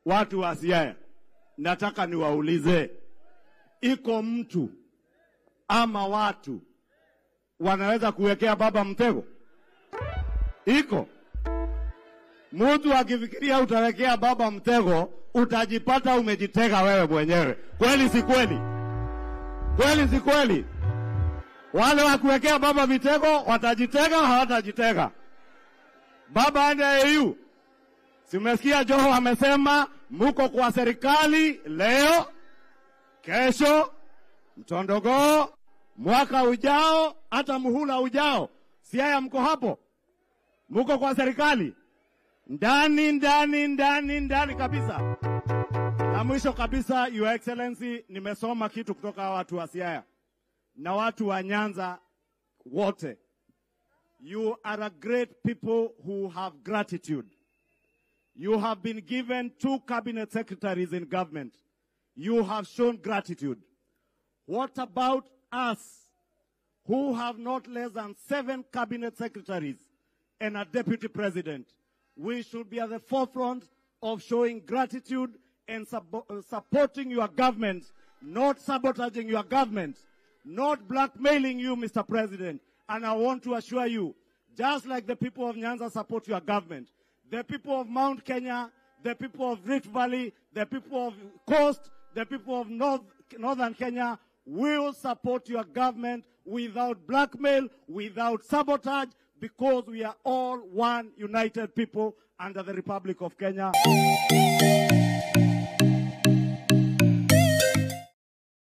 watu wa Siaya, nataka niwaulize, iko mtu ama watu wanaweza kuwekea baba mtego? Iko mtu akifikiria utawekea baba mtego, utajipata umejitega wewe mwenyewe. Kweli si kweli? Kweli si kweli? Wale wa kuwekea baba mitego watajitega, hawatajitega. Baba ande AU, simesikia Joho amesema muko kwa serikali leo, kesho, mtondogoo, mwaka ujao, hata muhula ujao. Siaya mko hapo? Muko kwa serikali? Ndani kabisa. Na mwisho kabisa, Your Excellency, nimesoma kitu kutoka watu wa Siaya na watu wa Nyanza wote. You are a great people who have gratitude. You have been given 2 cabinet secretaries in government. You have shown gratitude. What about us, who have not less than 7 cabinet secretaries and a deputy president? We should be at the forefront of showing gratitude and supporting your government, not sabotaging your government, not blackmailing you, Mr. President. And I want to assure you, just like the people of Nyanza support your government, the people of Mount Kenya, the people of Rift Valley, the people of Coast, the people of Northern Kenya will support your government without blackmail, without sabotage, because we are all one united people under the Republic of Kenya.